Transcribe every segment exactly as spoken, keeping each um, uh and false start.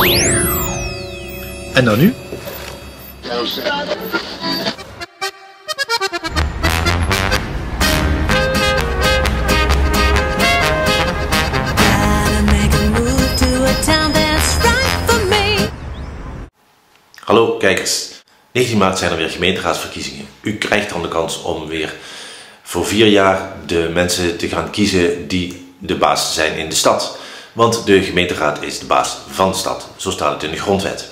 En dan nu? Hallo kijkers, negentien maart zijn er weer gemeenteraadsverkiezingen. U krijgt dan de kans om weer voor vier jaar de mensen te gaan kiezen die de baas zijn in de stad. Want de gemeenteraad is de baas van de stad, zo staat het in de grondwet.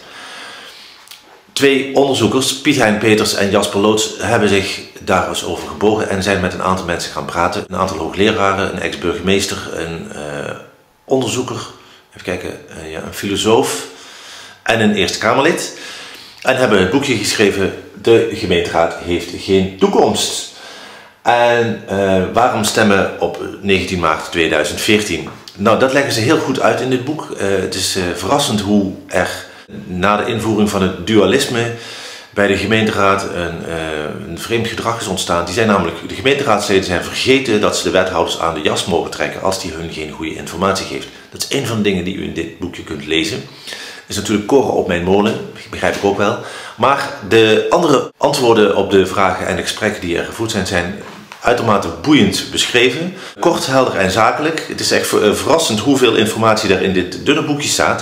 Twee onderzoekers, Piet Hein Peters en Jasper Loots, hebben zich daar eens over gebogen en zijn met een aantal mensen gaan praten. Een aantal hoogleraren, een ex-burgemeester, een uh, onderzoeker, even kijken, uh, ja, een filosoof en een Eerste Kamerlid. En hebben het boekje geschreven, de gemeenteraad heeft geen toekomst. En uh, waarom stemmen op negentien maart tweeduizend veertien? Nou, dat leggen ze heel goed uit in dit boek. Uh, het is uh, verrassend hoe er na de invoering van het dualisme bij de gemeenteraad een, uh, een vreemd gedrag is ontstaan. Die zijn namelijk, de gemeenteraadsleden zijn vergeten dat ze de wethouders aan de jas mogen trekken als die hun geen goede informatie geeft. Dat is een van de dingen die u in dit boekje kunt lezen. Is natuurlijk koren op mijn molen, begrijp ik ook wel. Maar de andere antwoorden op de vragen en de gesprekken die er gevoerd zijn, zijn uitermate boeiend beschreven. Kort, helder en zakelijk. Het is echt verrassend hoeveel informatie er in dit dunne boekje staat.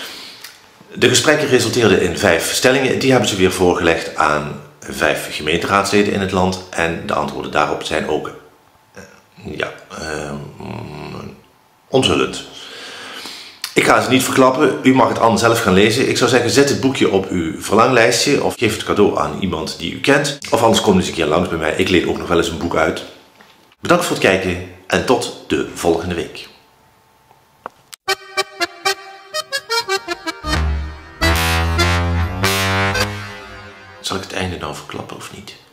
De gesprekken resulteerden in vijf stellingen. Die hebben ze weer voorgelegd aan vijf gemeenteraadsleden in het land. En de antwoorden daarop zijn ook ja, uh, onthullend. Ik ga ze niet verklappen, u mag het allemaal zelf gaan lezen. Ik zou zeggen, zet het boekje op uw verlanglijstje of geef het cadeau aan iemand die u kent. Of anders kom eens een keer langs bij mij, ik leen ook nog wel eens een boek uit. Bedankt voor het kijken en tot de volgende week. Zal ik het einde nou verklappen of niet?